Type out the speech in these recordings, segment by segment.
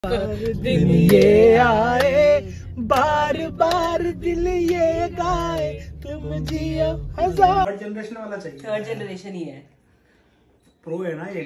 दिन ये आए बार बार दिल ये गाए तुम जियो हजार। थर्ड जनरेशन वाला चाहिए। थर्ड जनरेशन ही है, प्रो है ना ये।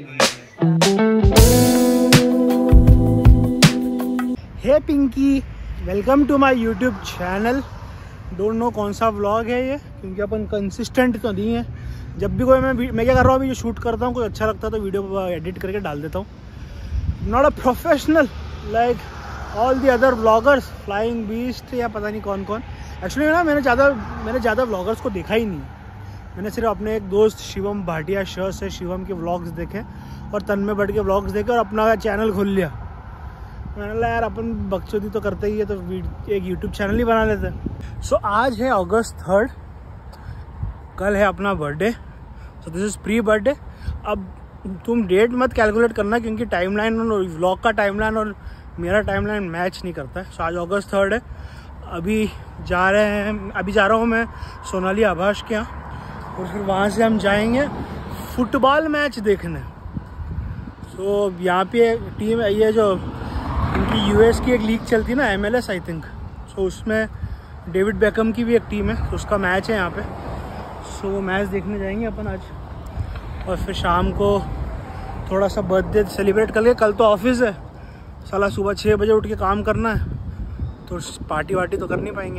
Hey Pinky, welcome to my YouTube channel. Don't know कौन सा व्लॉग है ये, क्योंकि अपन कंसिस्टेंट तो नहीं है। जब भी कोई मैं क्या कर रहा हूँ, अभी जो शूट करता हूँ, कोई अच्छा लगता है तो वीडियो एडिट करके डाल देता हूँ। Not a professional like all the other vloggers, Flying Beast या पता नहीं कौन कौन। एक्चुअली ना मैंने ज़्यादा व्लॉगर्स को देखा ही नहीं। मैंने सिर्फ अपने एक दोस्त शिवम भाटिया शर से शिवम के व्लॉग्स देखे और तन्मय भट्ट के व्लॉग्स देखे और अपना चैनल खोल लिया। मैंने बोला यार अपन बकचोदी तो करते ही है, तो एक यूट्यूब चैनल ही बना लेते हैं। सो आज है अगस्त 3, कल है अपना birthday. So this is pre birthday. अब तुम डेट मत कैलकुलेट करना, क्योंकि टाइमलाइन और व्लॉग का टाइमलाइन और मेरा टाइमलाइन मैच नहीं करता है। सो आज अगस्त 3 है। अभी जा रहा हूँ मैं सोनाली आभास के यहाँ, और फिर वहाँ से हम जाएंगे फुटबॉल मैच देखने। सो यहाँ पे टीम ये जो इनकी यूएस की एक लीग चलती है ना, MLS आई थिंक। सो उसमें डेविड बेकम की भी एक टीम है, तो उसका मैच है यहाँ पे। सो वो मैच देखने जाएंगे अपन आज, और फिर शाम को थोड़ा सा बर्थडे सेलिब्रेट कर लिए। कल तो ऑफिस है, साला सुबह 6 बजे उठ के काम करना है, तो पार्टी वार्टी तो कर नहीं पाएंगे।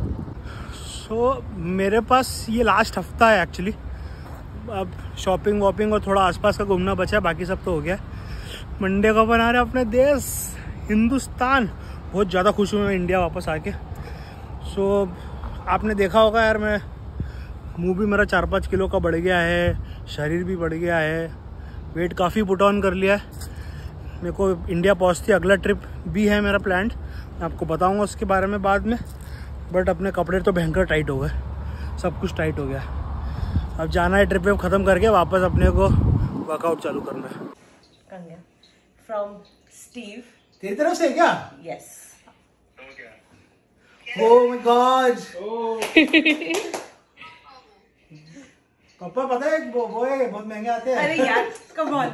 सो मेरे पास ये लास्ट हफ्ता है एक्चुअली। अब शॉपिंग वॉपिंग और थोड़ा आसपास का घूमना बचा है, बाकी सब तो हो गया। मंडे को बना रहे अपने देश हिंदुस्तान। बहुत ज़्यादा खुश हूँ मैं इंडिया वापस आके। सो आपने देखा होगा यार, मैं मुँह भी मेरा 4-5 किलो का बढ़ गया है, शरीर भी बढ़ गया है, वेट काफ़ी पुट ऑन कर लिया है। मेरे को इंडिया पहुँचती अगला ट्रिप भी है मेरा प्लान, मैं आपको बताऊंगा उसके बारे में बाद में। बट अपने कपड़े तो भयंकर टाइट हो गए, सब कुछ टाइट हो गया। अब जाना है ट्रिप ख़त्म करके वापस अपने को वर्कआउट चालू करना है। From Steve. तेरी तरफ से क्या? यस। Oh my god. पापा पता है वो है बहुत महंगे आते हैं। अरे यार कम ऑन।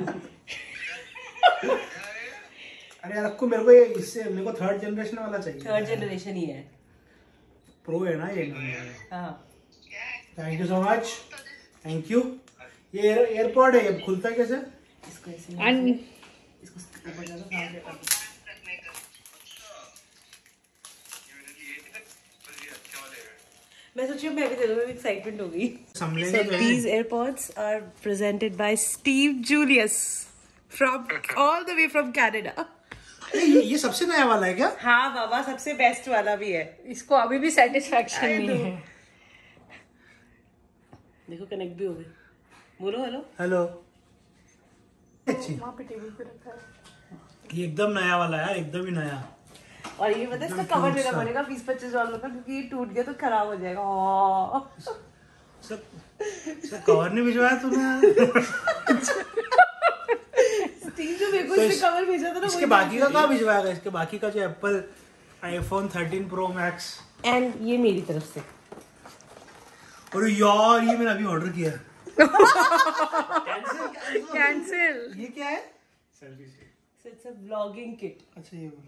अरे यार रखो, मेरे को थर्ड जनरेशन वाला चाहिए। थर्ड जनरेशन ही है, प्रो है ना ये। हाँ। Thank you so much, thank you. ये एयरपॉड है, ये खुलता कैसे? इसको ऐसे इसको ऊपर जाकर सामने कर दो। मैं सोची मैं भी दे दूँ, एक्साइटमेंट हो गई। So these AirPods are presented by Steve Julius from all the way from Canada. ये सबसे नया वाला है क्या? हाँ बाबा, सबसे बेस्ट वाला भी है। इसको अभी भी सेटिस्फैक्शन नहीं है। देखो कनेक्ट भी हो गए। बोलो हेलो। हेलो। अच्छी। वहाँ पे टेबल पे रखा है। ये एकदम नया वाला है, एकदम ही नया। और ये पता है इसका कवर देना पड़ेगा $20-25 का, क्योंकि ये टूट गया तो खराब हो जाएगा। सब कवर नहीं भिजवाया तूने? स्टीव जो मेरे को इससे कवर भेजा था ना, इसके बाकी का कहाँ भिजवाएगा? इसके बाकी का जो Apple iPhone 13 Pro Max। And ये मेरी तरफ से। अरे यार ये मैंने अभी ऑर्डर किया। कैंसिल। ये क्या है? So it's a vlogging kit. अच्छा ये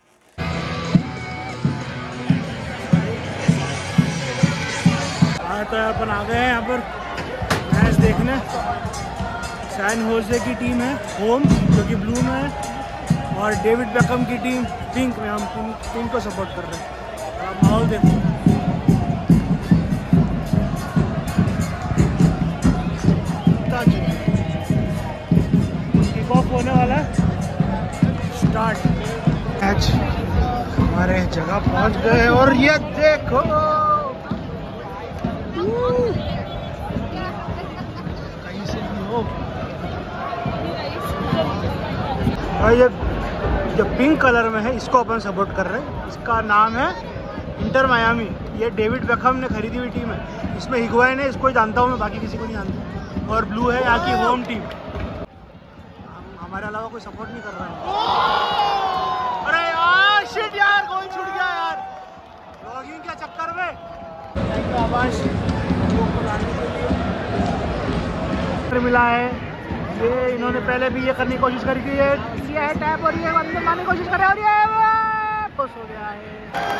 तो अपन आ गए हैं यहाँ पर मैच देखने। सैन होजे की टीम है होम, जो कि ब्लू में है, और डेविड बेकम की टीम पिंक में। हम पिंक को सपोर्ट कर रहे हैं। आप माहौल देखो। किक ऑफ होने वाला है, स्टार्ट मैच। हमारे जगह पहुंच गए और ये देखो कहीं से भी हो। और ये जो पिंक कलर में है इसको अपन सपोर्ट कर रहे हैं। इसका नाम है इंटर मायामी। ये डेविड बेकहम ने खरीदी हुई टीम है। इसमें हिगुआइन है, इसको जानता हूँ मैं, बाकी किसी को नहीं जानता। और ब्लू है यहाँ की होम टीम। हमारे अलावा कोई सपोर्ट नहीं कर रहा है। अरे यार शिट यार, गोल छूट गया यार ब्लॉगिंग के चक्कर में। थैंक यू आभास को लाने के लिए। मिला है ये इन्होंने पहले भी ये करने की कोशिश करी थी, ये है टैप और ये अंदर लाने की कोशिश कर रहे हैं और ये खुश हो गया है।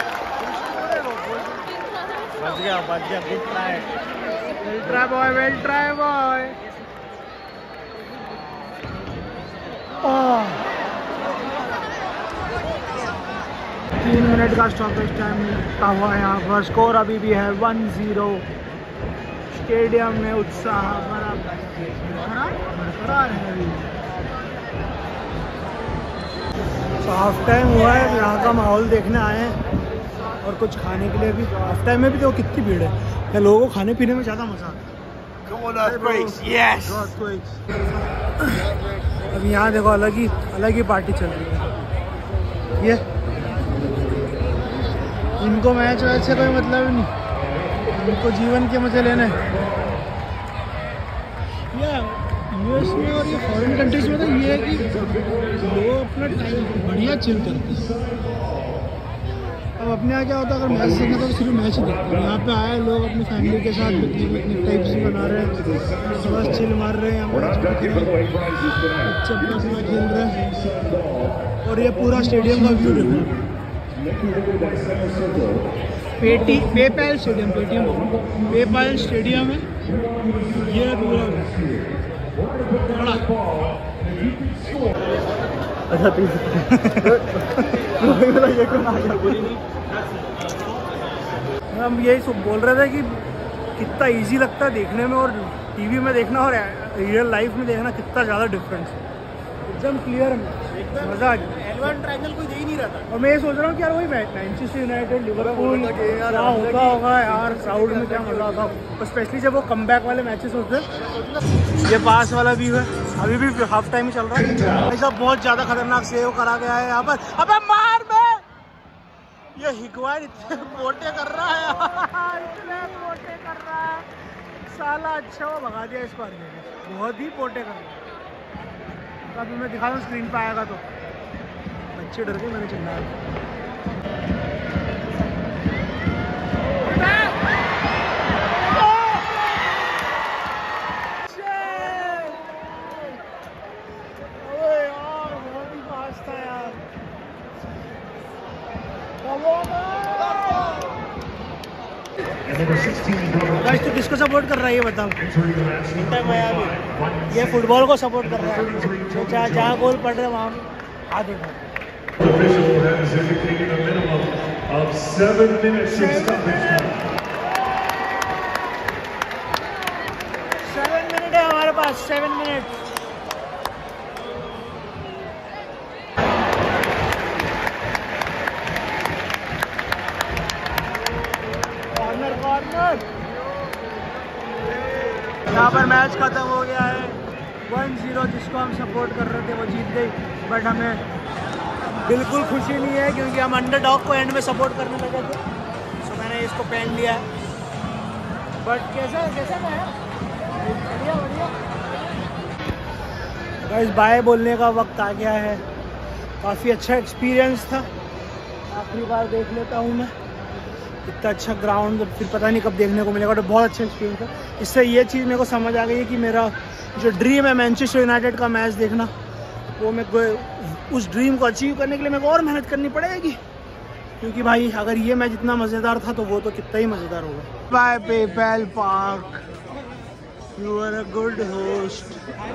बच गया good try, well try boy. 3 minute का स्टॉपेज टाइम लगता हुआ यहाँ पर। स्कोर अभी भी है 1-0। स्टेडियम में उत्साह बरकरार है अभी। हाफ टाइम हुआ है, यहाँ का माहौल देखने आए हैं और कुछ खाने के लिए भी। हाफ टाइम में भी देखो कितनी भीड़ है, या लोगों को खाने पीने में ज़्यादा मज़ा आता है। अब यहाँ देखो अलग ही पार्टी चल रही है। ये इनको मैच वैच से कोई मतलब नहीं, इनको जीवन के मजे लेने। या यूएस में और ये फॉरेन कंट्रीज में तो ये है कि लोग अपना टाइम बढ़िया चिल करते हैं। अब अपने यहाँ क्या होता है, अगर मैच देखना तो सिर्फ मैच ही देखते हैं। यहाँ पे आए लोग अपनी फैमिली के साथ पिकनिक टाइप्स भी बना रहे हैं, बस चिल मार रहे हैं, बच्चे खेल रहे हैं। और ये पूरा स्टेडियम का व्यू देखो। पेपाल स्टेडियम है ये पूरा। हम यही सब बोल रहे थे कि कितना इजी लगता है देखने में, और टीवी में देखना और रियल लाइफ में देखना कितना ज़्यादा डिफरेंस है। एकदम क्लियर मजा आ गया। एल1 ट्रायंगल कोई दे ही नहीं रहा था। और मैं ये सोच रहा हूँ कि यार वही मैनचेस्टर यूनाइटेड लिवरपूल क्या होगा यार, क्राउड में क्या मजा आता, स्पेशली जब वो कमबैक वाले मैचेस होते हैं। ये पास वाला व्यू है, अभी भी हाफ टाइम ही चल रहा है। ऐसा बहुत ज़्यादा खतरनाक सेव करा गया है यहाँ पर। अबे मार में ये हिगवाइन इतने मोटे कर रहा है, इतने मोटे कर रहा है साला। अच्छा वो भगा दिया इसको, बहुत ही मोटे कर रहा है। अभी मैं दिखा दूँ स्क्रीन पे आएगा तो। बच्चे डर गए, मैंने चिल्लाया। बहुत ही फास्ट था यार। तो किसको सपोर्ट कर रहा है ये बताओ। ये फुटबॉल को सपोर्ट कर रहा है, तो जहाँ गोल पड़ रहे हैं वहाँ हाथ उठा। Of 7 minutes of stoppage time. 7 minute है हमारे पास, 7 मिनट। कॉर्नर यहाँ पर मैच खत्म हो गया है 1-0। जिसको हम सपोर्ट कर रहे थे वो जीत गई, बट हमें बिल्कुल खुशी नहीं है क्योंकि हम अंडरडॉग को एंड में सपोर्ट करने लगे थे। सो मैंने इसको पहन लिया है, बट कैसा बढ़िया। गाइस बाय बोलने का वक्त आ गया है। काफ़ी अच्छा एक्सपीरियंस था, आखिरी बार देख लेता हूँ मैं। इतना अच्छा ग्राउंड फिर पता नहीं कब देखने को मिलेगा, तो बहुत अच्छा एक्सपीरियंस था। इससे ये चीज़ मेरे को समझ आ गई है कि मेरा जो ड्रीम है मैनचेस्टर यूनाइटेड का मैच देखना, वो मैं उस ड्रीम को अचीव करने के लिए मेरे को और मेहनत करनी पड़ेगी। क्योंकि भाई अगर ये मैच इतना मज़ेदार था तो वो तो कितना ही मज़ेदार होगा। Bye PayPal Park, you are a good host.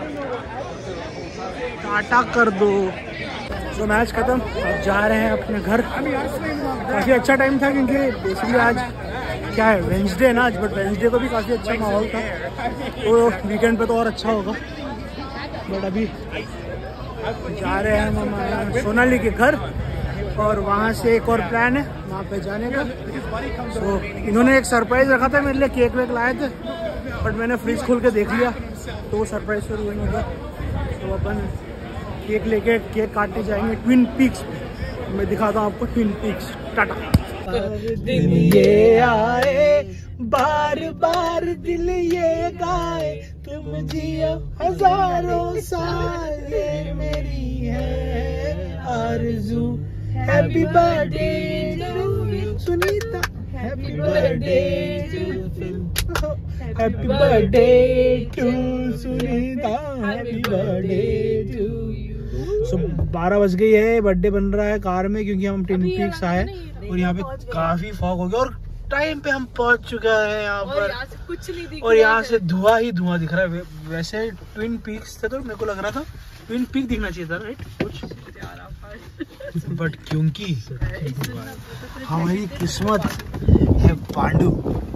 टाटा कर दो। तो मैच खत्म, अब जा रहे हैं अपने घर। काफ़ी अच्छा टाइम था क्योंकि बेसिकली आज क्या है वेंसडे ना आज, बट वेंसडे को भी काफ़ी अच्छा माहौल था, तो वीकेंड पे तो और अच्छा होगा। बट अभी जा रहे हैं हम सोनाली के घर, और वहाँ से एक और प्लान है वहाँ पे जाने का। तो इन्होंने एक सरप्राइज़ रखा था मेरे लिए, केक वेक लाए थे, बट मैंने फ्रिज खोल के देख लिया तो वो सरप्राइज़ फिर वही होगा। तो अपन केक लेके केक काटने जाएंगे ट्विन पीक्स पे। मैं दिखाता हूँ आपको ट्विन पीक्स। टाटा। दिन ये आए बार बार दिल ये गाए, तुम जियो हजारों साल, ये मेरी है आरज़ू। Happy birthday to Sunita, happy birthday to happy birthday to Sunita, happy birthday to you. So 12 बज गई है, बर्थडे बन रहा है कार में क्योंकि हम ट्विन पीक्स आए और यहाँ पे काफी फॉग हो गया और टाइम पे हम पहुंच चुके हैं यहाँ पर कुछ नहीं दिख और यहाँ से धुआं ही धुआं दिख रहा है। वैसे ट्विन पीक्स थे तो मेरे को लग रहा था ट्विन पीक दिखना चाहिए था, राइट कुछ, बट क्योंकि हमारी किस्मत है पांडु।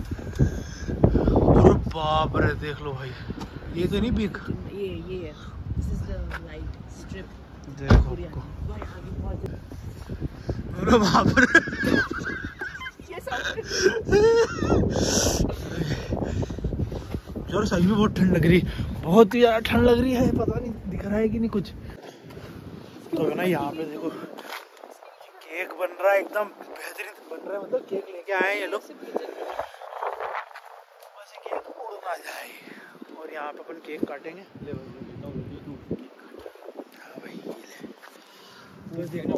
और बाप रे देख लो भाई, ये तो नहीं पीक, ये है, this is the light strip. देखो अरे बाप रे यार सही में बहुत ठंड लग रही, बहुत ही ज्यादा ठंड लग रही है। पता नहीं दिख रहा है कि नहीं कुछ। तो है ना यहाँ पे देखो केक बन रहा है, एकदम बेहतरीन बन रहा है, मतलब केक लेके आए हैं ये लोग, बस ये केक उड़ ना जाए। और यहाँ पे अपन केक काटेंगे। हाँ भाई ये ले, बस देखो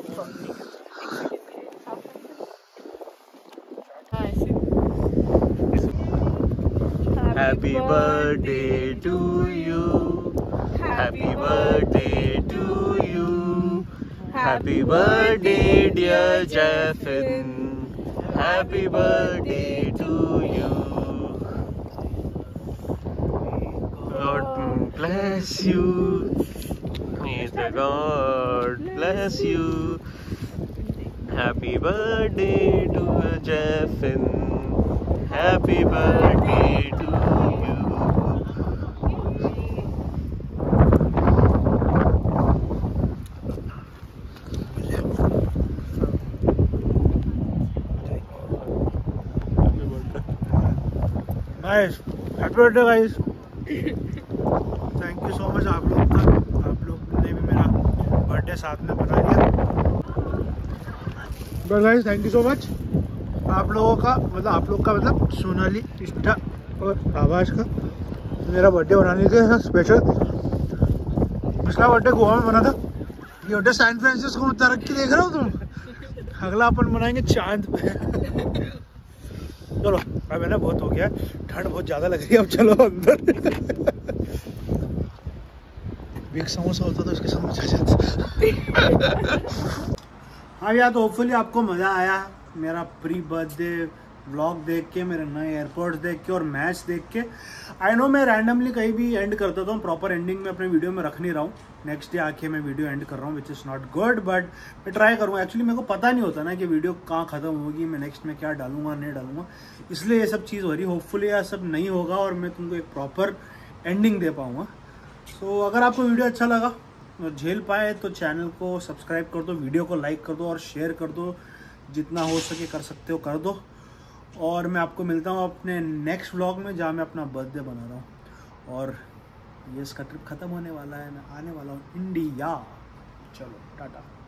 Happy birthday to you. Happy birthday to you. Happy birthday dear Jeffin. Happy birthday to you. God bless you. May the God bless you. Happy birthday to Jeffin. Happy birthday to you. Guys happy birthday guys, thank you so much आप लोग ने भी मेरा birthday साथ में बना लिया। But guys thank you so much आप लोगों का, मतलब सोनाली, इष्टा और आवाज का मेरा बर्थडे बनाने के लिए स्पेशल। पिछला बर्थडे गोवा में बना था, ये बर्थडे सैन फ्रांसिस्को में तरक्की देख रहे हो तुम। अगला अपन बनाएंगे चांद पे। चलो अब है ना बहुत हो गया, ठंड बहुत ज्यादा लग रही है, अब चलो अंदर। बिग समोसा होता तो इसके समझ आ जाता। हाँ यार, तो होपफुली आपको मजा आया मेरा प्री बर्थडे व्लॉग देख के, मेरे नए एयरपोर्ट्स देख के और मैच देख के। आई नो मैं रैंडमली कहीं भी एंड करता था, प्रॉपर एंडिंग में अपने वीडियो में रख नहीं रहा हूँ। नेक्स्ट डे आके मैं वीडियो एंड कर रहा हूँ, which is not good, but मैं ट्राई करूँगा। एक्चुअली मेरे को पता नहीं होता ना कि वीडियो कहाँ खत्म होगी, मैं नेक्स्ट में क्या डालूंगा नहीं डालूंगा, इसलिए ये सब चीज़ हो रही। होपफुली यह सब नहीं होगा और मैं तुमको एक प्रॉपर एंडिंग दे पाऊँगा। सो अगर आपको वीडियो अच्छा लगा और झेल पाए तो चैनल को सब्सक्राइब कर दो, वीडियो को लाइक कर दो और शेयर कर दो, जितना हो सके कर सकते हो कर दो। और मैं आपको मिलता हूँ अपने नेक्स्ट व्लॉग में, जहाँ मैं अपना बर्थडे बना रहा हूँ। और ये इसका ट्रिप ख़त्म होने वाला है, मैं आने वाला हूँ इंडिया। चलो टाटा।